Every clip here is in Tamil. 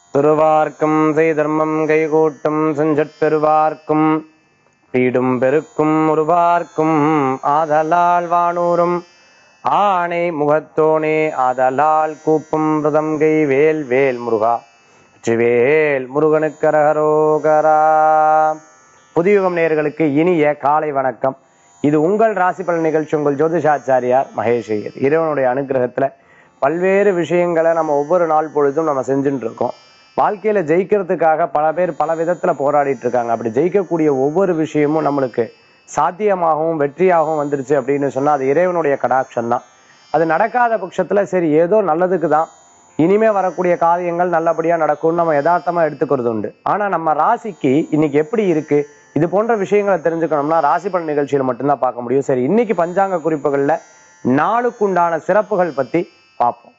துருவார்க்கும் செய்தர்மம் கைகூட்டும் செஞ்சற்பெருவார்க்கும் பீடும் பெருக்கும் உருவார்க்கும் ஆதலால் வானூரும் ஆணை முகத்தோனே ஆதலால் கூப்பும் பிரதங்கை வேல் வேல் முருகா வெற்றிவேல் முருகனுக்கரகரோகரா. புதியுகம் நேயர்களுக்கு இனிய காலை வணக்கம். இது உங்கள் ராசி பலன் நிகழ்ச்சி. உங்கள் ஜோதிஷாச்சாரியார் மகேஷ் ஐயர். இறைவனுடைய அனுகிரகத்துல பல்வேறு விஷயங்களை நம்ம ஒவ்வொரு நாள் பொழுதும் நம்ம செஞ்சுட்டு இருக்கோம். வாழ்க்கையில ஜெயிக்கிறதுக்காக பல பேர் பல விதத்துல போராடிட்டு இருக்காங்க. அப்படி ஜெயிக்கக்கூடிய ஒவ்வொரு விஷயமும் நம்மளுக்கு சாத்தியமாகவும் வெற்றியாகவும் வந்துருச்சு அப்படின்னு சொன்னா அது இறைவனுடைய கடாட்சம் தான். அது நடக்காத பட்சத்துல சரி ஏதோ நல்லதுக்கு தான், இனிமே வரக்கூடிய காரியங்கள் நல்லபடியா நடக்கும்னு நம்ம யதார்த்தமா எடுத்துக்கிறது உண்டு. ஆனா நம்ம ராசிக்கு இன்னைக்கு எப்படி இருக்கு, இது போன்ற விஷயங்களை தெரிஞ்சுக்கணும்னா ராசி பலன் நிகழ்ச்சியில மட்டும்தான் பார்க்க முடியும். சரி, இன்னைக்கு பஞ்சாங்க குறிப்புகள்ல நாளுக்குண்டான சிறப்புகள் பத்தி பார்ப்போம்.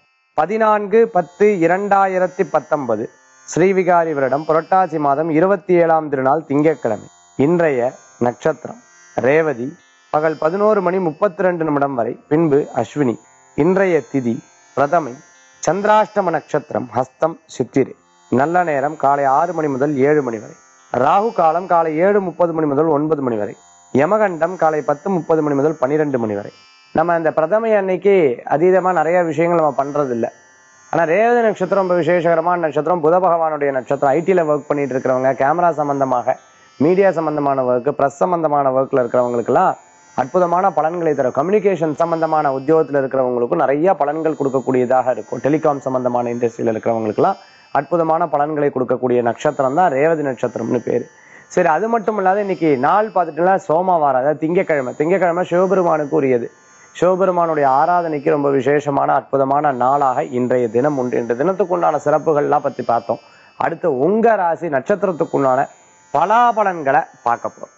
14/10/2019 ஸ்ரீவிகாரி வருடம் புரட்டாசி மாதம் 27ஆம் திருநாள் திங்கட்கிழமை. இன்றைய நட்சத்திரம் ரேவதி. பகல் 11:32 வரை, பின்பு அஸ்வினி. இன்றைய திதி பிரதமை. சந்திராஷ்டம நட்சத்திரம் ஹஸ்தம் சித்திரை. நல்ல நேரம் காலை 6 மணி முதல் 7 மணி வரை. ராகு காலம் காலை 7:30 முதல் 9 மணி வரை. யமகண்டம் காலை 10:30 முதல் 12 மணி வரை. நம்ம இந்த பிரதமை அன்னைக்கு அதீதமா நிறைய விஷயங்கள் நம்ம பண்றது இல்லை. ஆனா ரேவதி நட்சத்திரம் ரொம்ப விசேஷகரமான நட்சத்திரம். புத பகவானுடைய நட்சத்திரம். ஐடில ஒர்க் பண்ணிட்டு இருக்கிறவங்க, கேமரா சம்பந்தமாக, மீடியா சம்பந்தமான ஒர்க், பிரஸ் சம்பந்தமான ஒர்க்ல இருக்கிறவங்களுக்குலாம் அற்புதமான பலன்களை தரும். கம்யூனிகேஷன் சம்பந்தமான உத்தியோகத்தில் இருக்கிறவங்களுக்கும் நிறைய பலன்கள் கொடுக்கக்கூடியதாக இருக்கும். டெலிகாம் சம்பந்தமான இண்டஸ்ட்ரியில இருக்கிறவங்களுக்குலாம் அற்புதமான பலன்களை கொடுக்கக்கூடிய நட்சத்திரம் தான் ரேவதி நட்சத்திரம்னு பேரு. சரி, அது மட்டும் இல்லாத இன்னைக்கு நாள் பார்த்துட்டுனா சோமவாரம், அதாவது திங்கக்கிழமை. திங்கக்கிழமை சிவபெருமானுக்கு உரியது. சிவபெருமானுடைய ஆராதனைக்கு ரொம்ப விசேஷமான அற்புதமான நாளாக இன்றைய தினம் உண்டு. இன்றைய தினத்துக்கு உண்டான சிறப்புகள்லாம் பத்தி பார்த்தோம். அடுத்து உங்க ராசி நட்சத்திரத்துக்குண்டான பலாபலன்களை பார்க்க போறோம்.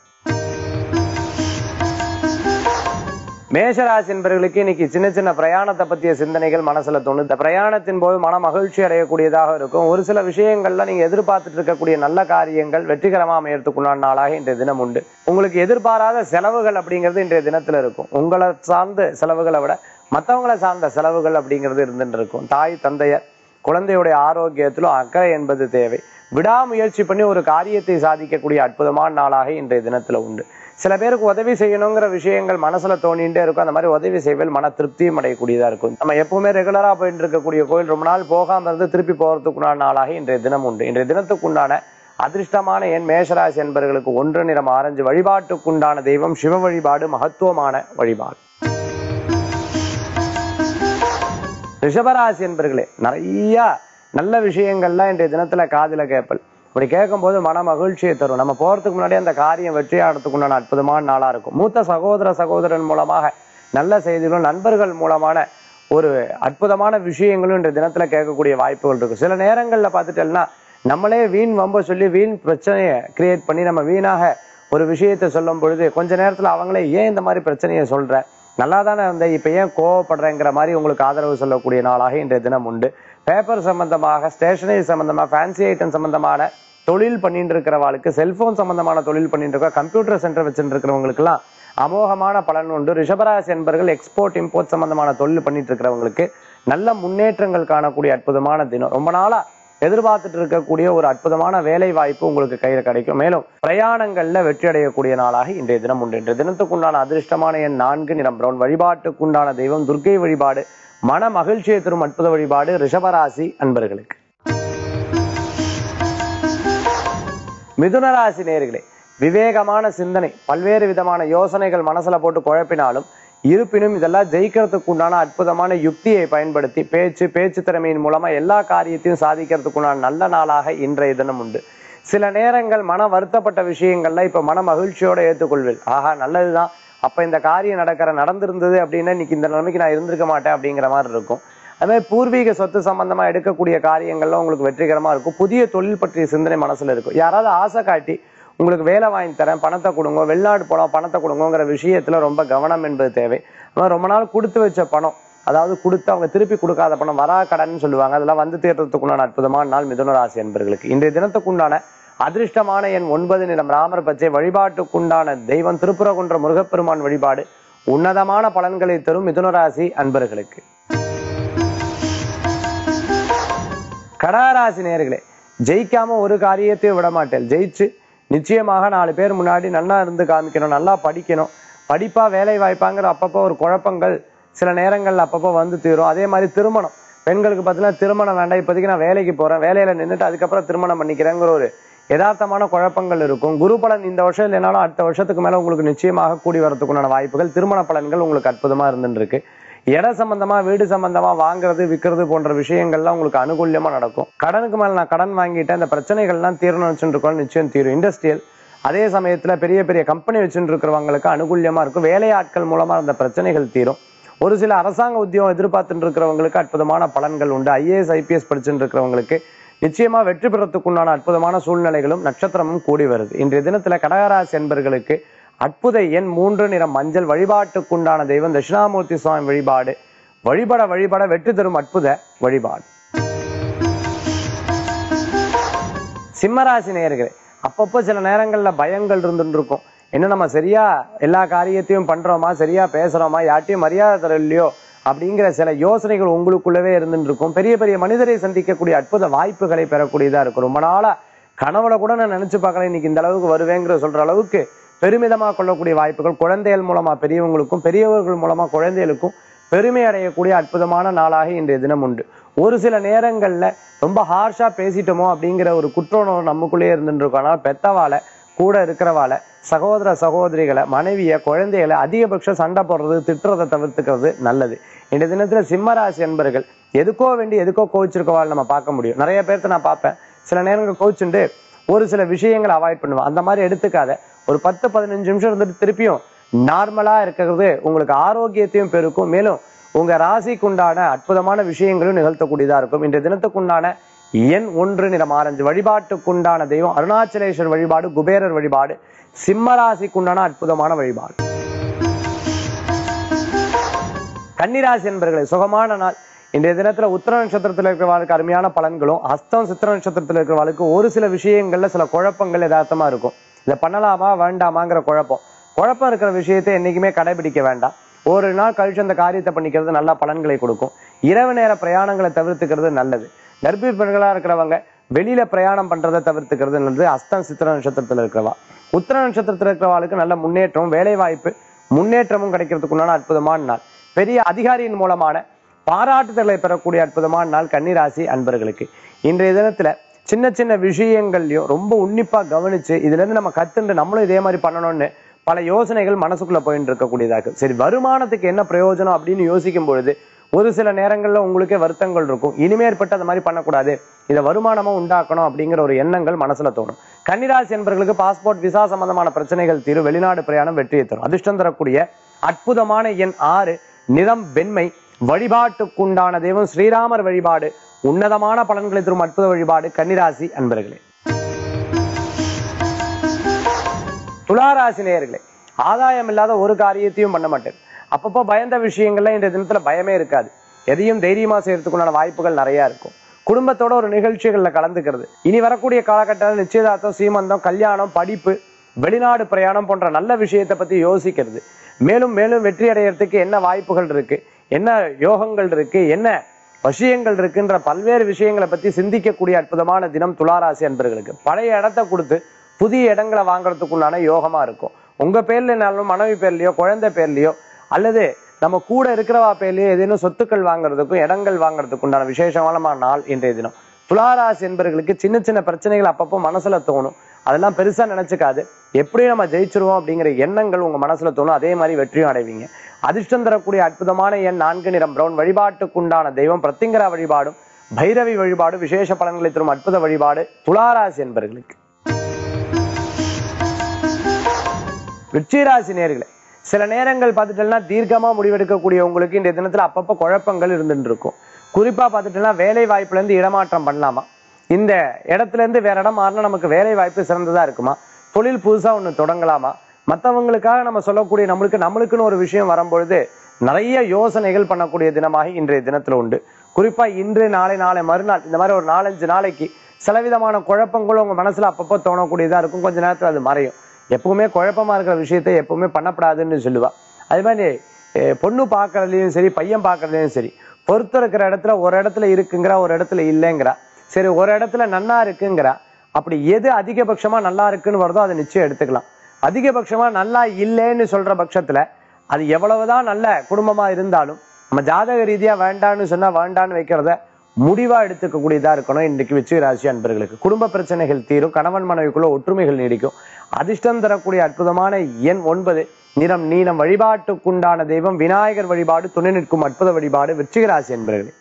மேஷராசி என்பவர்களுக்கு இன்னைக்கு சின்ன சின்ன பிரயாணத்தை பற்றிய சிந்தனைகள் மனசுல தோணும். இந்த பிரயாணத்தின் போது மன மகிழ்ச்சி அடையக்கூடியதாக இருக்கும். ஒரு சில விஷயங்கள்ல நீங்க எதிர்பார்த்துட்டு இருக்கக்கூடிய நல்ல காரியங்கள் வெற்றிகரமா அமையறதுக்குண்டான நாளாக இன்றைய தினம் உண்டு. உங்களுக்கு எதிர்பாராத செலவுகள் அப்படிங்கிறது இன்றைய தினத்துல இருக்கும். உங்களை சார்ந்த செலவுகளை விட மற்றவங்களை சார்ந்த செலவுகள் அப்படிங்கிறது இருந்துட்டு இருக்கும். தாய் தந்தையர் குழந்தையுடைய ஆரோக்கியத்திலும் அக்கறை என்பது தேவை. விடாமுயற்சி பண்ணி ஒரு காரியத்தை சாதிக்கக்கூடிய அற்புதமான நாளாக இன்றைய தினத்துல உண்டு. சில பேருக்கு உதவி செய்யணுங்கிற விஷயங்கள் மனசுல தோணிட்டே இருக்கும். அந்த மாதிரி உதவி செய்வதில் மன திருப்தியும் அடையக்கூடியதா இருக்கும். நம்ம எப்பவுமே ரெகுலரா போயிட்டு இருக்கக்கூடிய கோயில் ரொம்ப நாள் போகாம இருந்து திருப்பி போறதுக்குண்டான நாளாக இன்றைய தினம் உண்டு. இன்றைய தினத்துக்குண்டான அதிர்ஷ்டமான எண் மேஷராசி என்பவர்களுக்கு 1 நிறம் ஆரஞ்சு. வழிபாட்டுக்குண்டான தெய்வம் சிவ வழிபாடு, மகத்துவமான வழிபாடு. ரிஷபராசி என்பவர்களே, நிறைய நல்ல விஷயங்கள்லாம் இன்றைய தினத்துல காதுல கேட்பல். இப்படி கேட்கும்போது மன மகிழ்ச்சியை தரும். நம்ம போறதுக்கு முன்னாடி அந்த காரியம் வெற்றியாடுறதுக்குண்டான அற்புதமான நாளா இருக்கும். மூத்த சகோதரன் மூலமாக நல்ல செய்திகளும், நண்பர்கள் மூலமான ஒரு அற்புதமான விஷயங்களும் இன்றைய தினத்துல கேட்கக்கூடிய வாய்ப்புகள் இருக்கும். சில நேரங்கள்ல பார்த்துட்டோம்னா நம்மளே வீண் வம்ப சொல்லி வீண் பிரச்சனையை கிரியேட் பண்ணி நம்ம வீணாக ஒரு விஷயத்தை சொல்லும் பொழுது கொஞ்ச நேரத்துல அவங்களே ஏன் இந்த மாதிரி பிரச்சனையை சொல்ற, நல்லா தானே இருந்த, இப்ப ஏன் கோவப்படுறேங்கிற மாதிரி உங்களுக்கு ஆதரவு சொல்லக்கூடிய நாளாக இன்றைய தினம் உண்டு. பேப்பர் சம்பந்தமாக, ஸ்டேஷனரி சம்பந்தமாக, ஃபேன்சி ஐட்டம் சம்பந்தமான தொழில் பண்ணிட்டு இருக்கிறவங்களுக்கு, செல்போன் சம்பந்தமான தொழில் பண்ணிட்டு இருக்க, கம்ப்யூட்டர் சென்டர் வச்சுட்டு இருக்கிறவங்களுக்கு எல்லாம் அமோகமான பலன் உண்டு. ரிஷபராசி என்பர்கள் எக்ஸ்போர்ட் இம்போர்ட் சம்பந்தமான தொழில் பண்ணிட்டு இருக்கிறவங்களுக்கு நல்ல முன்னேற்றங்கள் காணக்கூடிய அற்புதமான தினம். ரொம்ப நாளா எதிர்பார்த்துட்டு இருக்கக்கூடிய ஒரு அற்புதமான வேலை வாய்ப்பு உங்களுக்கு கையில கிடைக்கும். மேலும் பிரயாணங்கள்ல வெற்றி அடையக்கூடிய நாளாக இன்றைய தினம் உண்டு. இன்றைய தினத்துக்குண்டான அதிர்ஷ்டமான எண் 4 நிறம் பிரவுன். வழிபாட்டுக்குண்டான தெய்வம் துர்க்கை வழிபாடு, மன மகிழ்ச்சியை தரும் அற்புத வழிபாடு ரிஷபராசி அன்பர்களுக்கு. மிதுனராசி நேயர்களே, விவேகமான சிந்தனை, பல்வேறு விதமான யோசனைகள் மனசுல போட்டு குழப்பினாலும் இருப்பினும் இதெல்லாம் ஜெயிக்கிறதுக்கு உண்டான அற்புதமான யுக்தியை பயன்படுத்தி பேச்சு திறமையின் மூலமா எல்லா காரியத்தையும் சாதிக்கிறதுக்குண்டான நல்ல நாளாக இன்றைய தினம் உண்டு. சில நேரங்கள் மன வருத்தப்பட்ட விஷயங்கள்ல இப்ப மன மகிழ்ச்சியோட ஏற்றுக்கொள்வேன். ஆஹா, நல்லதுதான், அப்ப இந்த காரியம் நடந்திருந்தது அப்படின்னா இன்னைக்கு இந்த நிலைமைக்கு நான் இருந்திருக்க மாட்டேன் அப்படிங்கிற மாதிரி இருக்கும். அது மாதிரி பூர்வீக சொத்து சம்பந்தமா எடுக்கக்கூடிய காரியங்கள்ல உங்களுக்கு வெற்றிகரமா இருக்கும். புதிய தொழில் பற்றிய சிந்தனை மனசுல இருக்கும். யாராவது ஆசை காட்டி உங்களுக்கு வேலை வாங்கி தரேன், பணத்தை கொடுங்க, வெளிநாடு போனோம் பணத்தை கொடுங்கிற விஷயத்துல ரொம்ப கவனம் என்பது தேவை. ரொம்ப நாள் கொடுத்து வச்ச பணம், அதாவது கொடுத்து அவங்க திருப்பி கொடுக்காத பணம் வரா கடன் சொல்லுவாங்க, அதெல்லாம் வந்து தேர்றதுக்குண்டான அற்புதமான நாள் மிதுன ராசி என்பர்களுக்கு. இன்றைய தினத்துக்குண்டான அதிர்ஷ்டமான எண் 9 நிறம் ராமர் பச்சை. வழிபாட்டுக்குண்டான தெய்வம் திருப்புரகுன்ற முருகப்பெருமான் வழிபாடு உன்னதமான பலன்களை தரும் மிதுன ராசி அன்பர்களுக்கு. கடகராசி நேயர்களே, ஜெயிக்காம ஒரு காரியத்தையும் விட மாட்டேன். ஜெயிச்சு நிச்சயமாக 4 பேர் முன்னாடி நல்லா இருந்து காமிக்கணும், நல்லா படிக்கணும். படிப்பா வேலை வாய்ப்பாங்கிற அப்பப்போ ஒரு குழப்பங்கள் சில நேரங்கள்ல அப்பப்போ வந்து தீரும். அதே மாதிரி திருமணம், பெண்களுக்கு பார்த்தீங்கன்னா திருமணம் வேண்டாம், இப்போதைக்கு நான் வேலைக்கு போறேன், வேலையில நின்றுட்டு அதுக்கப்புறம் திருமணம் பண்ணிக்கிறேங்கிற ஒரு யதார்த்தமான குழப்பங்கள் இருக்கும். குரு பலன் இந்த வருஷம் இல்லைனாலும் அடுத்த வருஷத்துக்கு மேல உங்களுக்கு நிச்சயமாக கூடி வரதுக்குண்டான வாய்ப்புகள், திருமண பலன்கள் உங்களுக்கு அற்புதமா இருந்துட்டு இருக்கு. இட சம்பந்தமா, வீடு சம்பந்தமா வாங்குறது விற்கிறது போன்ற விஷயங்கள்லாம் உங்களுக்கு அனுகூல்யமா நடக்கும். கடனுக்கு மேல நான் கடன் வாங்கிட்டேன், இந்த பிரச்சனைகள்லாம் தீரணும் வச்சுட்டு இருக்கோம், நிச்சயம் தீரும். இண்டஸ்ட்ரியல், அதே சமயத்துல பெரிய பெரிய கம்பெனி வச்சுட்டு இருக்கிறவங்களுக்கு அனுகூல்யமா இருக்கும். வேலையாட்கள் மூலமா அந்த பிரச்சனைகள் தீரும். ஒரு சில அரசாங்க உத்தியோகம் எதிர்பார்த்துட்டு இருக்கிறவங்களுக்கு அற்புதமான பலன்கள் உண்டு. ஐஏஎஸ் ஐபிஎஸ் படிச்சுட்டு இருக்கிறவங்களுக்கு நிச்சயமா வெற்றி பெறத்துக்குண்டான அற்புதமான சூழ்நிலைகளும் நட்சத்திரமும் கூடி வருது. இன்றைய தினத்துல கடகராசி என்பர்களுக்கு அற்புத எண் 3, நிறம் மஞ்சள். வழிபாட்டுக்குண்டான தெய்வம் தட்சிணாமூர்த்தி சுவாமி வழிபாடு. வழிபட வழிபட வெற்றி தரும் அற்புத வழிபாடு. சிம்மராசி நேயர்களே, அப்பப்போ சில நேரங்கள்ல பயங்கள் இருந்துட்டு இருக்கும். என்ன நம்ம சரியா எல்லா காரியத்தையும் பண்றோமா, சரியா பேசுறோமா, யார்ட்டையும் மரியாதை தரலையோ அப்படிங்கிற சில யோசனைகள் உங்களுக்குள்ளவே இருந்துட்டு இருக்கும். பெரிய பெரிய மனிதரை சந்திக்கக்கூடிய அற்புத வாய்ப்புகளை பெறக்கூடியதா இருக்கும். ரொம்ப நாளா கனவுல கூட நான் நினைச்சு பார்க்கல இன்னைக்கு இந்த அளவுக்கு வருவேங்கிற சொல்ற அளவுக்கு பெருமிதமா கொள்ளக்கூடிய வாய்ப்புகள், குழந்தைகள் மூலமா பெரியவங்களுக்கும், பெரியவர்கள் மூலமா குழந்தைகளுக்கும் பெருமை அடையக்கூடிய அற்புதமான நாளாக இன்றைய தினம் உண்டு. ஒரு சில நேரங்கள்ல ரொம்ப ஹார்ஷா பேசிட்டோமோ அப்படிங்கிற ஒரு குற்றோணம் நமக்குள்ளேயே இருந்துட்டு இருக்கோம். ஆனால் பெத்தவாளை, கூட இருக்கிறவாளை, சகோதர சகோதரிகளை, மனைவிய, குழந்தைகளை அதிகபட்சம் சண்டை போடுறது, திட்டுறதை தவிர்த்துக்கிறது நல்லது. இந்த தினத்துல சிம்மராசி என்பர்கள் எதுக்கோ வேண்டி எதுக்கோ கோவிச்சிருக்கவாள் நம்ம பார்க்க முடியும். நிறைய பேர்த்த நான் பார்ப்பேன், சில நேரங்கள் கோவிச்சுட்டு ஒரு சில விஷயங்களை அவாய்ட் பண்ணுவேன். அந்த மாதிரி எடுத்துக்காத. ஒரு 10-15 நிமிஷம் இருந்துட்டு திருப்பியும் நார்மலா இருக்கிறது உங்களுக்கு ஆரோக்கியத்தையும் பெருக்கும். மேலும் உங்க ராசிக்குண்டான அற்புதமான விஷயங்களும் நிகழ்த்தக்கூடியதா இருக்கும். இன்றைய தினத்துக்குண்டான எண் 1, நிறம் ஆரஞ்சு. வழிபாட்டுக்குண்டான தெய்வம் அருணாச்சலேஸ்வர் வழிபாடு, குபேரர் வழிபாடு. சிம்ம ராசிக்குண்டான அற்புதமான வழிபாடு. கன்னிராசி என்பர்களே, சுகமான நாள். இன்றைய தினத்துல உத்திர நட்சத்திரத்தில் இருக்கிறவர்களுக்கு அருமையான பலன்களும், ஹஸ்தம் சித்திர நட்சத்திரத்தில் இருக்கிறவர்களுக்கு ஒரு சில விஷயங்கள்ல சில குழப்பங்கள் யதார்த்தமா இருக்கும். இதை பண்ணலாமா வேண்டாமாங்கிற குழப்பம் இருக்கிற விஷயத்தை என்னைக்குமே கடைபிடிக்க வேண்டாம். ஒரு நாள் கழிச்சு அந்த காரியத்தை பண்ணிக்கிறது நல்ல பலன்களை கொடுக்கும். இரவு நேர பிரயாணங்களை தவிர்த்துக்கிறது நல்லது. கர்ப்பிணி பெண்களா இருக்கிறவங்க வெளியில பிரயாணம் பண்றதை தவிர்த்துக்கிறது நல்லது. ஹஸ்தம் சித்திர நட்சத்திரத்துல இருக்கிறவா, உத்திர நட்சத்திரத்தில் இருக்கிறவாளுக்கு நல்ல முன்னேற்றம், வேலை வாய்ப்பு முன்னேற்றமும் கிடைக்கிறதுக்குண்டான அற்புதமான நாள். பெரிய அதிகாரியின் மூலமான பாராட்டுதலை பெறக்கூடிய அற்புதமான நாள் கன்னிராசி அன்பர்களுக்கு. இன்றைய தினத்துல சின்ன சின்ன விஷயங்கள்லயும் ரொம்ப உன்னிப்பா கவனிச்சு இதுல இருந்து நம்ம கத்துண்டு நம்மளும் இதே மாதிரி பண்ணணும்னு பல யோசனைகள் மனசுக்குள்ள போயிட்டு இருக்கக்கூடியதாக. சரி, வருமானத்துக்கு என்ன பிரயோஜனம் அப்படின்னு யோசிக்கும் பொழுது ஒரு சில நேரங்கள்ல உங்களுக்கே வருத்தங்கள் இருக்கும். இனிமேற்பட்டு அந்த மாதிரி பண்ணக்கூடாது, இதை வருமானமும் உண்டாக்கணும் அப்படிங்கிற ஒரு எண்ணங்கள் மனசுல தோணும். கன்னிராசி என்பர்களுக்கு பாஸ்போர்ட், விசா சம்பந்தமான பிரச்சனைகள் தீரும். வெளிநாடு பிரயாணம் வெற்றியை தரும். அதிர்ஷ்டம் தரக்கூடிய அற்புதமான எண் 6, நிறம் வெண்மை. வழிபாட்டுக்குண்டான தெய்வம் ஸ்ரீராமர் வழிபாடு. உன்னதமான பலன்களை தரும் அற்புத வழிபாடு கன்னிராசி அன்பர்களே. துளாராசி நேயர்களே, ஆதாயம் இல்லாத ஒரு காரியத்தையும் பண்ண மாட்டேன். அப்பப்போ பயந்த விஷயங்கள்ல இந்த தினத்துல பயமே இருக்காது. எதையும் தைரியமா செய்யறதுக்குண்டான வாய்ப்புகள் நிறைய இருக்கும். குடும்பத்தோட ஒரு நிகழ்ச்சிகள்ல கலந்துக்கிறது. இனி வரக்கூடிய காலகட்டத்தில் நிச்சயதார்த்தம், சீமந்தம், கல்யாணம், படிப்பு, வெளிநாடு பிரயாணம் போன்ற நல்ல விஷயத்தை பத்தி யோசிக்கிறது. மேலும் மேலும் வெற்றி அடையறதுக்கு என்ன வாய்ப்புகள் இருக்கு, என்ன யோகங்கள் இருக்கு, என்ன விஷயங்கள் இருக்குன்ற பல்வேறு விஷயங்களை பத்தி சிந்திக்கக்கூடிய அற்புதமான தினம் துளாராசி அன்பர்களுக்கு. பழைய இடத்தை கொடுத்து புதிய இடங்களை வாங்குறதுக்குள்ளான யோகமா இருக்கும். உங்க பேர்லனாலும், மனைவி பேர்லயோ, குழந்தை பேர்லயோ, அல்லது நம்ம கூட இருக்கிறவா பேர்லயோ ஏதேனும் சொத்துக்கள் வாங்குறதுக்கும் இடங்கள் வாங்குறதுக்கு உண்டான விசேஷமான நாள் இன்றைய தினம். துளாராசி என்பர்களுக்கு சின்ன சின்ன பிரச்சனைகள் அப்பப்போ மனசுல தோணும். அதெல்லாம் பெருசா நினைச்சுக்காது. எப்படி நம்ம ஜெயிச்சிருவோம் அப்படிங்கிற எண்ணங்கள் உங்க மனசுல தோணும். அதே மாதிரி வெற்றியும் அடைவீங்க. அதிர்ஷ்டம் தரக்கூடிய அற்புதமான எண் 4, நிறம் பிரவுன். வழிபாட்டுக்குண்டான தெய்வம் பிரத்திங்கரா வழிபாடும், பைரவி வழிபாடு விசேஷ பலன்களை தரும் அற்புத வழிபாடு துளாராசி என்பர்களுக்கு. விருச்சிகராசி நேயர்களே, சில நேரங்கள் பார்த்துட்டோம்னா தீர்க்கமா முடிவெடுக்கக்கூடிய உங்களுக்கு இந்த தினத்துல அப்பப்போ குழப்பங்கள் இருந்துட்டு இருக்கும். குறிப்பா பார்த்துட்டோம்னா வேலை வாய்ப்புல இருந்து இடமாற்றம் பண்ணலாமா, இந்த இடத்துல இருந்து வேற இடம் மாறினா நமக்கு வேலை வாய்ப்பு சிறந்ததா இருக்குமா, தொழில் புதுசா ஒண்ணு தொடங்கலாமா, மற்றவங்களுக்காக நம்ம சொல்லக்கூடிய நம்மளுக்குன்னு ஒரு விஷயம் வரும்பொழுது நிறைய யோசனைகள் பண்ணக்கூடிய தினமாக இன்றைய தினத்துல உண்டு. குறிப்பா இன்று, நாளை, மறுநாள், இந்த மாதிரி ஒரு 4-5 நாளைக்கு சிலவிதமான குழப்பங்களும் உங்க மனசுல அப்பப்போ தோணக்கூடியதா இருக்கும். கொஞ்ச நேரத்துல அது மறையும். எப்பவுமே குழப்பமா இருக்கிற விஷயத்தை எப்பவுமே பண்ணப்படாதுன்னு சொல்லுவா. அது மாதிரி பொண்ணு பார்க்கறதுலயும் சரி, பையன் பார்க்கறதுலயும் சரி, பொறுத்த இருக்கிற இடத்துல ஒரு இடத்துல இருக்குங்கிறா, ஒரு இடத்துல இல்லைங்கிறா. சரி ஒரு இடத்துல நன்னா இருக்குங்கிறா, அப்படி எது அதிகபட்சமா நல்லா இருக்குன்னு வருதோ அதை நிச்சயம் எடுத்துக்கலாம். அதிகபட்சமா நல்லா இல்லைன்னு சொல்ற பட்சத்துல அது எவ்வளவுதான் நல்ல குடும்பமா இருந்தாலும் நம்ம ஜாதக ரீதியா வேண்டான்னு சொன்னா வேண்டான்னு வைக்கிறத முடிவா எடுத்துக்க கூடியதா இருக்கணும். இன்றைக்கு விருச்சிக ராசி அன்பர்களுக்கு குடும்ப பிரச்சனைகள் தீரும், கணவன் மனைவிக்குள்ள ஒற்றுமைகள் நீடிக்கும். அதிர்ஷ்டம் தரக்கூடிய அற்புதமான எண் 9, நிறம் நீலம். வழிபாட்டுக்குண்டான தெய்வம் விநாயகர் வழிபாடு, துணை நிற்கும் அற்புத வழிபாடு விருச்சிக ராசி அன்பர்களே.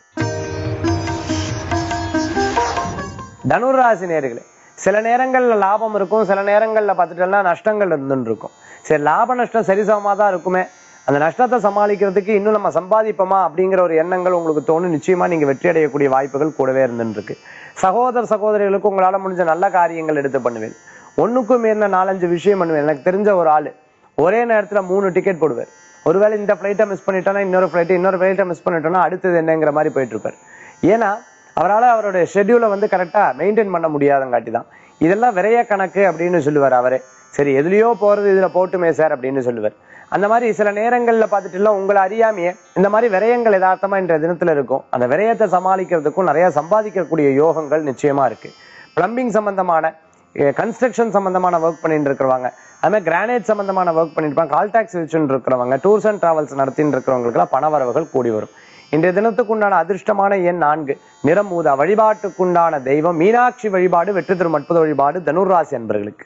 தனுர் ராசி நேயர்களே, சில நேரங்கள்ல லாபம் இருக்கும், சில நேரங்கள்ல பார்த்துட்டோம்னா நஷ்டங்கள் இருந்துன்னு இருக்கும். சரி லாப நஷ்டம் சரிசமமா தான் இருக்குமே, அந்த நஷ்டத்தை சமாளிக்கிறதுக்கு இன்னும் நம்ம சம்பாதிப்போமா அப்படிங்கிற ஒரு எண்ணங்கள் உங்களுக்கு தோணும். நிச்சயமா நீங்க வெற்றி அடையக்கூடிய வாய்ப்புகள் கூடவே இருந்துருக்கு. சகோதர சகோதரிகளுக்கு உங்களால முடிஞ்ச நல்ல காரியங்கள் எடுத்து பண்ணுவேன். ஒண்ணுக்கும் மீறின 4-5 விஷயம் பண்ணுவேன். எனக்கு தெரிஞ்ச ஒரு ஆளு ஒரே நேரத்துல 3 டிக்கெட் போடுவார். ஒருவேளை இந்த ஃபிளைட்டை மிஸ் பண்ணிட்டோன்னா இன்னொரு ஃபிளைட்டை மிஸ் பண்ணிட்டோம்னா அடுத்தது என்னங்கிற மாதிரி போயிட்டு இருப்பார். ஏன்னா அவரால் அவருடைய ஷெட்யூலை வந்து கரெக்டா மெயின்டைன் பண்ண முடியாதங்காட்டி தான். இதெல்லாம் விரைய கணக்கு அப்படின்னு சொல்லுவார் அவரே. சரி எதுலயோ போறது இதுல போட்டுமே சார் அப்படின்னு சொல்லுவார். அந்த மாதிரி சில நேரங்கள்ல பார்த்துட்டு உங்களை அறியாமையே இந்த மாதிரி விரயங்கள் யதார்த்தமா இன்றைய தினத்துல இருக்கும். அந்த விரயத்தை சமாளிக்கிறதுக்கும் நிறைய சம்பாதிக்கக்கூடிய யோகங்கள் நிச்சயமா இருக்கு. பிளம்பிங் சம்பந்தமான, கன்ஸ்ட்ரக்ஷன் சம்பந்தமான ஒர்க் பண்ணிட்டு இருக்கிறவங்க, அது மாதிரி கிரானைட் சம்பந்தமான ஒர்க் பண்ணிருப்பாங்க, கால் டாக்ஸி வச்சுட்டு இருக்கிறவங்க, டூர்ஸ் அண்ட் டிராவல்ஸ் நடத்திட்டு இருக்கிறவங்களுக்குலாம் பண வரவுகள் கூடி வரும். இன்றைய தினத்துக்குண்டான அதிர்ஷ்டமான எண் 4, நிறம் ஊதா. வழிபாட்டுக்குண்டான தெய்வம் மீனாட்சி வழிபாடு, வெற்றி தரும் அற்புத வழிபாடு தனுர் ராசி அன்பர்களுக்கு.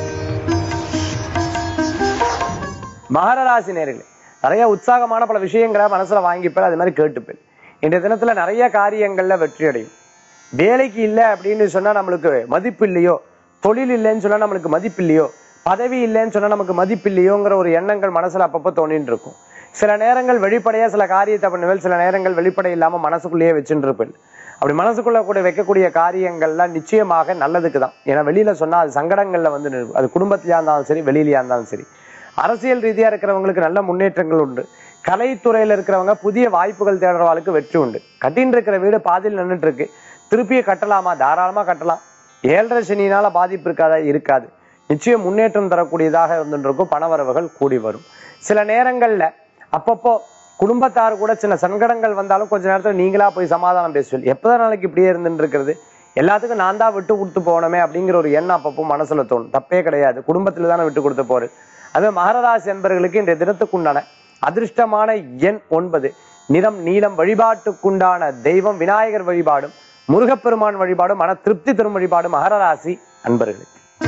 மகர ராசி நேயர்களே, நிறைய உற்சாகமான பல விஷயங்களை மனசுல வாங்கிப்பேன், அது மாதிரி கேட்டுப்பேன். இன்றைய தினத்துல நிறைய காரியங்கள்ல வெற்றி அடையும். வேலைக்கு இல்லை அப்படின்னு சொன்னா நம்மளுக்கு மதிப்பு இல்லையோ, தொழில் இல்லைன்னு சொன்னா நம்மளுக்கு மதிப்பு இல்லையோ, பதவி இல்லைன்னு சொன்னா நமக்கு மதிப்பு இல்லையோங்கிற ஒரு எண்ணங்கள் மனசுல அப்பப்போ தோணிட்டு இருக்கும். சில நேரங்கள் வெளிப்படையா சில காரியத்தை பண்ணுவேன், சில நேரங்கள் வெளிப்படை இல்லாம மனசுக்குள்ளேயே வச்சுட்டு இருப்பேன். அப்படி மனசுக்குள்ள கூட வைக்கக்கூடிய காரியங்கள்லாம் நிச்சயமாக நல்லதுக்கு தான். ஏன்னா வெளியில சொன்னா அது சங்கடங்கள்ல வந்து நிற்கும். அது குடும்பத்திலயா இருந்தாலும் சரி, வெளியிலயா இருந்தாலும் சரி. அரசியல் ரீதியா இருக்கிறவங்களுக்கு நல்ல முன்னேற்றங்கள் உண்டு. கலைத்துறையில இருக்கிறவங்க புதிய வாய்ப்புகள் தேடுறவங்களுக்கு வெற்றி உண்டு. கட்டின்னு இருக்கிற வீடு பாதியில் நின்றுட்டு இருக்கு, திருப்பிய கட்டலாமா? தாராளமா கட்டலாம். 7.5 சனியினால பாதிப்பு இருக்காதா? இருக்காது. நிச்சயம் முன்னேற்றம் தரக்கூடியதாக இருந்துருக்கும். பணவரவுகள் கூடி வரும். சில நேரங்கள்ல அப்பப்போ குடும்பத்தார் கூட சின்ன சங்கடங்கள் வந்தாலும் கொஞ்ச நேரத்துல நீங்களா போய் சமாதானம் பேசுவீங்க. எப்பதான் நாளைக்கு இப்படியே இருந்துட்டு இருக்கிறது, எல்லாத்துக்கும் நான் தான் விட்டு கொடுத்து போகணுமே அப்படிங்கிற ஒரு எண்ணம் அப்பப்போ மனசுல தோணும். தப்பே கிடையாது, குடும்பத்துல தானே விட்டு கொடுத்து போறது. அது மகர ராசி அன்பர்களுக்கு இன்றைய தினத்துக்குண்டான அதிர்ஷ்டமான எண் 9, நிறம் நீலம். வழிபாட்டுக்குண்டான தெய்வம் விநாயகர் வழிபாடும், முருகப்பெருமான் வழிபாடும் மன திருப்தி தரும் வழிபாடு மகர ராசி அன்பர்களே.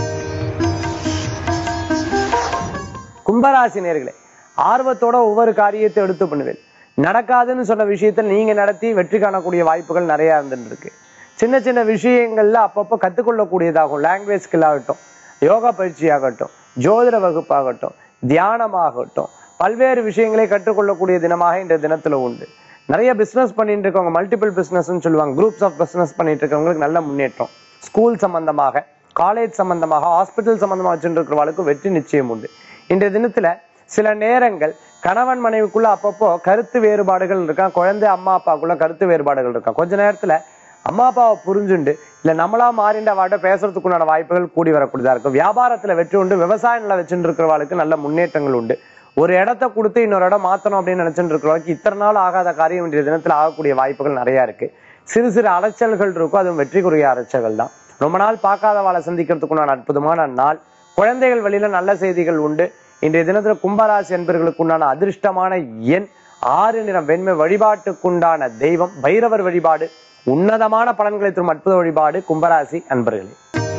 கும்பராசி நேயர்களே, ஆர்வத்தோட ஒவ்வொரு காரியத்தை எடுத்து பண்ணுவேன். நடக்காதுன்னு சொன்ன விஷயத்தில் நீங்க நடத்தி வெற்றி காணக்கூடிய வாய்ப்புகள் நிறைய இருந்துட்டு இருக்கு. சின்ன சின்ன விஷயங்கள்ல அப்பப்போ கத்துக்கொள்ளக்கூடியதாகும். லாங்குவேஜ் ஸ்கில் ஆகட்டும், யோகா பயிற்சி ஆகட்டும், ஜோதிட வகுப்பாகட்டும், தியானமாகட்டும், பல்வேறு விஷயங்களை கற்றுக்கொள்ளக்கூடிய தினமாக இந்த தினத்துல உண்டு. நிறைய பிசினஸ் பண்ணிட்டு இருக்கவங்க, மல்டிபிள் பிசினஸ் சொல்லுவாங்க, குரூப்ஸ் ஆஃப் பிசினஸ் பண்ணிட்டு இருக்கவங்களுக்கு நல்ல முன்னேற்றம். ஸ்கூல் சம்பந்தமாக, காலேஜ் சம்பந்தமாக, ஹாஸ்பிட்டல் சம்பந்தமாக வச்சுட்டு இருக்கிறவங்களுக்கு வெற்றி நிச்சயம் உண்டு. இன்றைய தினத்துல சில நேரங்கள் கணவன் மனைவிக்குள்ள அப்பப்போ கருத்து வேறுபாடுகள் இருக்கா, குழந்தை அம்மா அப்பாக்குள்ள கருத்து வேறுபாடுகள் இருக்கா. கொஞ்ச நேரத்துல அம்மா அப்பாவை புரிஞ்சுண்டு இல்ல நம்மளா மாறிண்ட வாட்ட பேசுறதுக்குண்டான வாய்ப்புகள் கூடி வரக்கூடியதா இருக்கும். வியாபாரத்துல வெற்றி உண்டு. விவசாய நிலம் வச்சுட்டு இருக்கிறவங்களுக்கு நல்ல முன்னேற்றங்கள் உண்டு. ஒரு இடத்த கொடுத்து இன்னொரு இடம் மாத்தணும் அப்படின்னு நினைச்சுட்டு இருக்கிறவங்களுக்கு இத்தனை நாள் ஆகாத காரியம் இன்றைய தினத்துல ஆகக்கூடிய வாய்ப்புகள் நிறைய இருக்கு. சிறு சிறு அலைச்சல்கள் இருக்கும், அதுவும் வெற்றிக்குரிய அலைச்சல்கள் தான். ரொம்ப நாள் பார்க்காத வாழை சந்திக்கிறதுக்குண்டான அற்புதமான நாள். குழந்தைகள் வழியில நல்ல செய்திகள் உண்டு. இன்றைய தினத்துல கும்பராசி என்பர்களுக்கு உண்டான அதிர்ஷ்டமான எண் 6, நிறம் வெண்மை. வழிபாட்டுக்குண்டான தெய்வம் பைரவர் வழிபாடு, உன்னதமான பலன்களை தரும் அற்புத வழிபாடு கும்பராசி அன்பர்களே.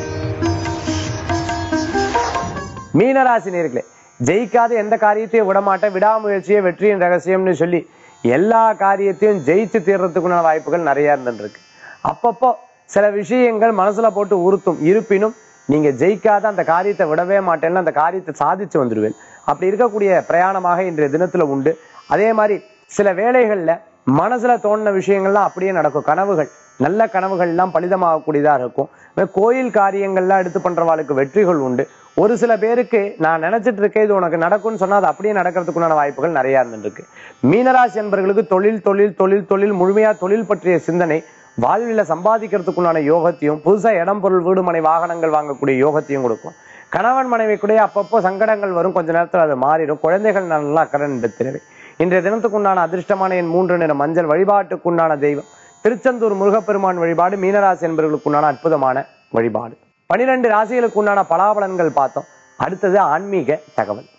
மீனராசி நேயர்களே, ஜெயிக்காத எந்த காரியத்தையும் விடமாட்டேன், விடாமுயற்சியே வெற்றியின் ரகசியம்னு சொல்லி எல்லா காரியத்தையும் ஜெயிச்சு தீர்றதுக்குண்டான வாய்ப்புகள் நிறைய இருந்துருக்கு. அப்பப்போ சில விஷயங்கள் மனசுல போட்டு உறுத்தும். இருப்பினும் நீங்க ஜெயிக்காத அந்த காரியத்தை விடவே மாட்டேன்னு அந்த காரியத்தை சாதிச்சு வந்துடுவேன். அப்படி இருக்கக்கூடிய பிரயாணமாக இன்றைய தினத்துல உண்டு. அதே மாதிரி சில வேளைகள்ல மனசுல தோணின விஷயங்கள்லாம் அப்படியே நடக்கும். கனவுகள், நல்ல கனவுகள் எல்லாம் பலிதமாகக்கூடியதா இருக்கும். கோயில் காரியங்கள்லாம் எடுத்து பண்றவாளுக்கு வெற்றிகள் உண்டு. ஒரு சில பேருக்கு நான் நினைச்சிட்டு இருக்கேன் இது உனக்கு நடக்கும்னு சொன்னா அது அப்படியே நடக்கிறதுக்குண்டான வாய்ப்புகள் நிறைய இருந்துருக்கு. மீனராசி என்பவர்களுக்கு தொழில் தொழில் தொழில் தொழில் முழுமையா தொழில் பற்றிய சிந்தனை, வாழ்வில சம்பாதிக்கிறதுக்குண்டான யோகத்தையும், புதுசா இடம் பொருள் வீடு மனை வாகனங்கள் வாங்கக்கூடிய யோகத்தையும் கொடுக்கும். கணவன் மனைவி கூட அப்பப்போ சங்கடங்கள் வரும், கொஞ்ச நேரத்தில் அது மாறிடும். குழந்தைகள் நல்லா அக்கறை தேவை. இன்றைய தினத்துக்குண்டான அதிர்ஷ்டமான எண் 3, நிறம் மஞ்சள். வழிபாட்டுக்குண்டான தெய்வம் திருச்செந்தூர் முருகப்பெருமான் வழிபாடு மீனராசி என்பவர்களுக்கு உண்டான அற்புதமான வழிபாடு. 12 ராசிகளுக்கு உண்டான பலாபலன்கள் பார்த்தோம். அடுத்தது ஆன்மீக தகவல்.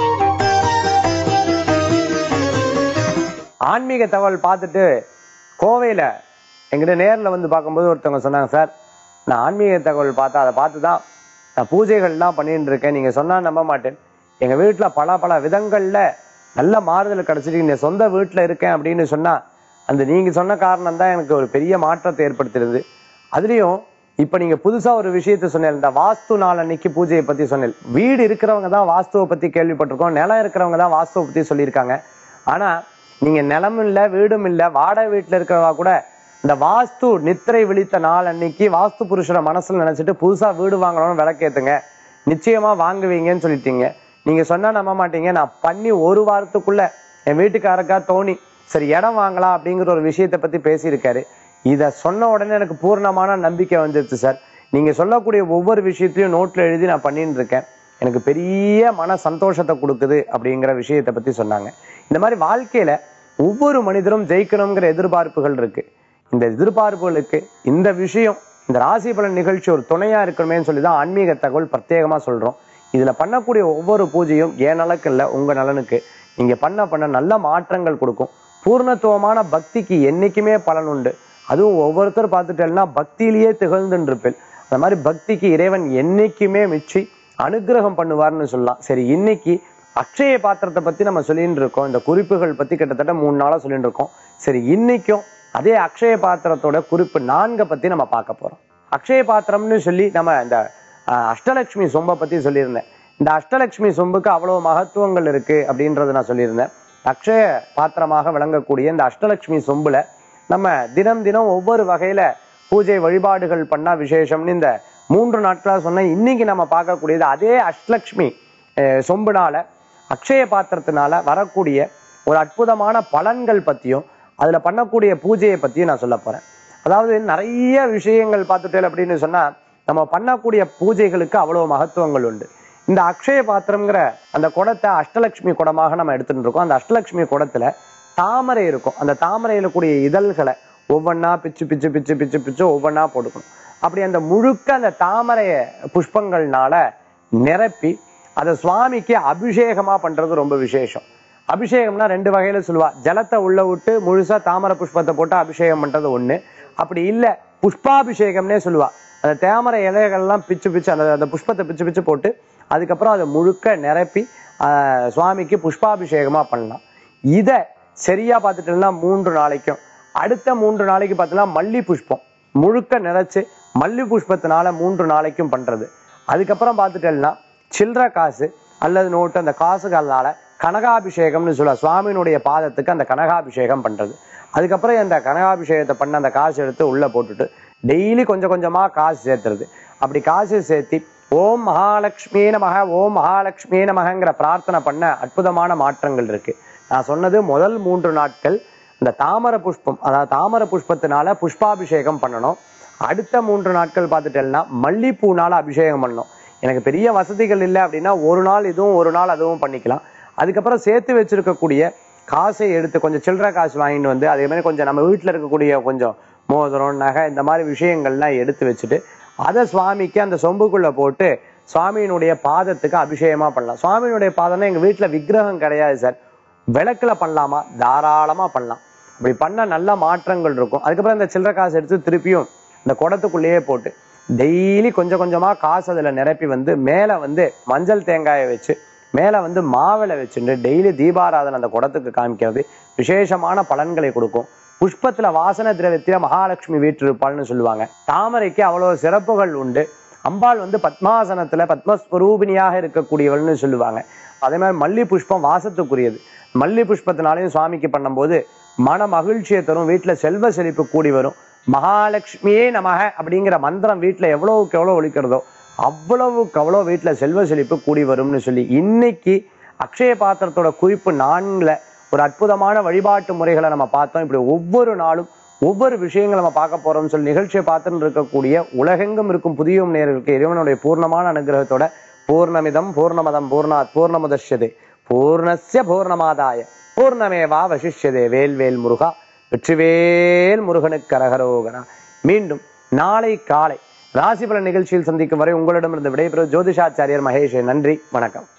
ஆன்மீக தகவல் பார்த்துட்டு கோவையில எங்கிட்ட நேரில் வந்து பார்க்கும்போது ஒருத்தவங்க சொன்னாங்க, சார் நான் ஆன்மீக தகவல் பார்த்தா அதை பார்த்துதான் நான் பூஜைகள்லாம் பண்ணிட்டு இருக்கேன், நீங்க சொன்னா நம்ப மாட்டேன், எங்க வீட்டுல பல விதங்கள்ல நல்ல மாறுதல் கிடைச்சிட்டு இந்த சொந்த வீட்டுல இருக்கேன் அப்படின்னு சொன்னா அந்த நீங்க சொன்ன காரணம் தான் எனக்கு ஒரு பெரிய மாற்றத்தை ஏற்படுத்திருது. அதுலயும் இப்ப நீங்க புதுசா ஒரு விஷயத்த சொன்னேன், இந்த வாஸ்து நாள் அன்னைக்கு பூஜையை பத்தி சொன்னேன். வீடு இருக்கிறவங்க தான் வாஸ்துவை பத்தி கேள்விப்பட்டிருக்கோம், நிலம் இருக்கிறவங்க தான் வாஸ்துவை பத்தி சொல்லியிருக்காங்க. ஆனா நீங்க நிலமும் இல்ல வீடும் இல்ல வாடகை வீட்டுல இருக்கிறவா கூட இந்த வாஸ்து நித்திரை விழித்த நாள் அன்னைக்கு வாஸ்து புருஷனை மனசுல நினைச்சிட்டு புதுசா வீடு வாங்கணும்னு விளக்கேத்துங்க, நிச்சயமா வாங்குவீங்கன்னு சொல்லிட்டீங்க. நீங்க சொன்னா நம்ப மாட்டீங்க, நான் பண்ணி ஒரு வாரத்துக்குள்ள என் வீட்டுக்காரக்கா தோணி சரி இடம் வாங்கலாம் அப்படிங்கிற ஒரு விஷயத்தை பத்தி பேசியிருக்காரு. இத சொன்ன உடனே எனக்கு பூர்ணமான நம்பிக்கை வந்துருச்சு சார். நீங்க சொல்லக்கூடிய ஒவ்வொரு விஷயத்தையும் நோட்ல எழுதி நான் பண்ணிட்டு இருக்கேன், எனக்கு பெரிய மன சந்தோஷத்தை கொடுக்குது அப்படிங்கிற விஷயத்தை பத்தி சொன்னாங்க. இந்த மாதிரி வாழ்க்கையில ஒவ்வொரு மனிதரும் ஜெயிக்கணுங்கிற எதிர்பார்ப்புகள் இருக்கு. இந்த எதிர்பார்ப்புகளுக்கு இந்த விஷயம், இந்த ராசி பலன் நிகழ்ச்சி ஒரு துணையா இருக்கணுமேன்னு சொல்லிதான் ஆன்மீக தகவல் பிரத்யேகமா சொல்றோம். இதுல பண்ணக்கூடிய ஒவ்வொரு பூஜையும் என் நலனுக்கு இல்ல உங்க நலனுக்கு. நீங்க பண்ண நல்ல மாற்றங்கள் கொடுக்கும். பூர்ணத்துவமான பக்திக்கு என்னைக்குமே பலன் உண்டு. அதுவும் ஒவ்வொருத்தர் பார்த்துட்டேன்னா பக்தியிலேயே திகழ்ந்துன்னு இருப்பேன். அந்த மாதிரி பக்திக்கு இறைவன் என்னைக்குமே மிச்சி அனுகிரகம் பண்ணுவார்னு சொல்லலாம். சரி, இன்னைக்கு அக்ஷய பாத்திரத்தை பத்தி நம்ம சொல்லிட்டு இருக்கோம். இந்த குறிப்புகள் பத்தி கிட்டத்தட்ட 3 நாளா சொல்லிட்டு இருக்கோம். சரி, இன்னைக்கும் அதே அக்ஷய பாத்திரத்தோட குறிப்பு 4 பத்தி நம்ம பார்க்க போறோம். அக்ஷய பாத்திரம்னு சொல்லி நம்ம இந்த அஷ்டலட்சுமி சொம்பை பத்தி சொல்லியிருந்தேன். இந்த அஷ்டலட்சுமி சொம்புக்கு அவ்வளவு மகத்துவங்கள் இருக்கு அப்படின்றத நான் சொல்லியிருந்தேன். அக்ஷய பாத்திரமாக விளங்கக்கூடிய இந்த அஷ்டலட்சுமி சொம்புல நம்ம தினம் ஒவ்வொரு வகையில பூஜை வழிபாடுகள் பண்ணா விசேஷம்னு இந்த 3 நாட்களா சொன்ன. இன்னைக்கு நம்ம பார்க்கக்கூடியது அதே அஷ்டலட்சுமி சொம்புனால அக்ஷய பாத்திரத்தினால வரக்கூடிய ஒரு அற்புதமான பலன்கள் பத்தியும் அதுல பண்ணக்கூடிய பூஜையை பத்தியும் நான் சொல்ல போறேன். அதாவது நிறைய விஷயங்கள் பார்த்துட்டேன் அப்படின்னு சொன்னா நம்ம பண்ணக்கூடிய பூஜைகளுக்கு அவ்வளவு மகத்துவங்கள் உண்டு. இந்த அக்ஷய பாத்திரம்ங்கிற அந்த குடத்தை அஷ்டலட்சுமி குடமாக நம்ம எடுத்துட்டு இருக்கோம். அந்த அஷ்டலட்சுமி குடத்துல தாமரை இருக்கும். அந்த தாமரையில கூடிய இதழ்களை ஒவ்வொன்னா பிச்சு ஒவ்வொன்னா போட்டுக்கணும். அப்படி அந்த முழுக்க அந்த தாமரை புஷ்பங்கள்னால நிரப்பி அதை சுவாமிக்கு அபிஷேகமா பண்றது ரொம்ப விசேஷம். அபிஷேகம்னா 2 வகையில சொல்லுவா. ஜலத்தை உள்ள விட்டு முழுசா தாமரை புஷ்பத்தை போட்டு அபிஷேகம் பண்றது ஒண்ணு. அப்படி இல்ல புஷ்பாபிஷேகம்னே சொல்லுவா. அந்த தாமரை இலைகள்லாம் பிச்சு அந்த புஷ்பத்தை பிச்சு போட்டு அதுக்கப்புறம் அதை முழுக்க நிரப்பி சுவாமிக்கு புஷ்பாபிஷேகமா பண்ணலாம். இத சரியா பார்த்துட்டோம்னா 3 நாளைக்கும், அடுத்த 3 நாளைக்கு பார்த்தோம்னா மல்லி புஷ்பம் முழுக்க நிறைச்சு மல்லி புஷ்பத்தினால 3 நாளைக்கும் பண்றது. அதுக்கப்புறம் பார்த்துட்டோம்னா சில்லற காசு அல்லது நோட்டு அந்த காசுகளால கனகாபிஷேகம்னு சொல்ல சுவாமியினுடைய பாதத்துக்கு அந்த கனகாபிஷேகம் பண்றது. அதுக்கப்புறம் அந்த கனகாபிஷேகத்தை பண்ண அந்த காசு எடுத்து உள்ள போட்டுட்டு டெய்லி கொஞ்சமா காசு சேர்த்துறது. அப்படி காசு சேர்த்தி ஓம் மகாலட்சுமி நமக ஓம் மகாலட்சுமி நமகங்கிற பிரார்த்தனை பண்ண அற்புதமான மாற்றங்கள் இருக்கு. நான் சொன்னது முதல் 3 நாட்கள் இந்த தாமரை புஷ்பம், அதாவது தாமரை புஷ்பத்தினால புஷ்பாபிஷேகம் பண்ணணும். அடுத்த 3 நாட்கள் பார்த்துட்டேன்னா மல்லிப்பூனால அபிஷேகம் பண்ணணும். எனக்கு பெரிய வசதிகள் இல்லை அப்படின்னா ஒரு நாள் இதுவும் ஒரு நாள் அதுவும் பண்ணிக்கலாம். அதுக்கப்புறம் சேர்த்து வச்சிருக்கக்கூடிய காசை எடுத்து கொஞ்சம் சில்லற காசு வாங்கிட்டு வந்து அதே மாதிரி கொஞ்சம் நம்ம வீட்டுல இருக்கக்கூடிய கொஞ்சம் மோதிரம் நகை இந்த மாதிரி விஷயங்கள்லாம் எடுத்து வச்சுட்டு அதை சுவாமிக்கு அந்த சொம்புக்குள்ள போட்டு சுவாமியினுடைய பாதத்துக்கு அபிஷேகமா பண்ணலாம். சுவாமியினுடைய பாதம்னா எங்க வீட்டுல விக்கிரகம் கிடையாது சார், விளக்குல பண்ணலாமா? தாராளமா பண்ணலாம். அப்படி பண்ண நல்ல மாற்றங்கள் இருக்கும். அதுக்கப்புறம் இந்த சில்லற காசு எடுத்து திருப்பியும் இந்த குடத்துக்குள்ளேயே போட்டு டெய்லி கொஞ்சமா காசு அதுல நிரப்பி வந்து மேல மஞ்சள் தேங்காயை வச்சு மேல மாவிளை வச்சுட்டு டெய்லி தீபாராதனை அந்த குடத்துக்கு காமிக்கிறது விசேஷமான பலன்களை கொடுக்கும். புஷ்பத்துல வாசன திரவியத்தில மகாலட்சுமி வீற்றிருப்பாள்னு சொல்லுவாங்க. தாமரைக்கு அவ்வளவு சிறப்புகள் உண்டு. அம்பாள் பத்மாசனத்துல பத்மஸ்வரூபிணியாக இருக்கக்கூடியவள்னு சொல்லுவாங்க. அதே மாதிரி மல்லி புஷ்பம் வாசத்துக்குரியது. மல்லி புஷ்பத்தினாலையும் சுவாமிக்கு பண்ணும்போது மன மகிழ்ச்சியை தரும். வீட்டுல செல்வ செழிப்பு கூடி வரும். மகாலட்சுமியே நமக அப்படிங்கிற மந்திரம் வீட்டுல எவ்வளவுக்கு எவ்வளவு ஒழிக்கிறதோ அவ்வளவுக்கு அவ்வளவு வீட்டுல செல்வ செழிப்பு கூடி வரும்னு சொல்லி இன்னைக்கு அக்ஷய பாத்திரத்தோட குறிப்பு 4ல ஒரு அற்புதமான வழிபாட்டு முறைகளை நம்ம பார்த்தோம். இப்படி ஒவ்வொரு நாளும் ஒவ்வொரு விஷயங்களை நம்ம பார்க்க போறோம்னு சொல்லி நிகழ்ச்சியை பார்த்துட்டு இருக்கக்கூடிய உலகெங்கும் இருக்கும் புதிய நேயர்களுக்கு இறைவனுடைய பூர்ணமான அனுகிரகத்தோட பூர்ணமிதம் பூர்ணமதம் பூர்ணாத் பூர்ணமுதஷ்யதே பூர்ணஸ்ய பூர்ணமாதாய பூர்ணமேவா வசிஷ்யதே. வேல்வேல் முருகா வெற்றிவேல் முருகனுக்கு அரகரோகரா. மீண்டும் நாளை காலை ராசி பலன் நிகழ்ச்சியில் சந்திக்கும் வரை உங்களிடமிருந்து விடைபெறும் ஜோதிஷாச்சாரியர் மகேஷ். நன்றி, வணக்கம்.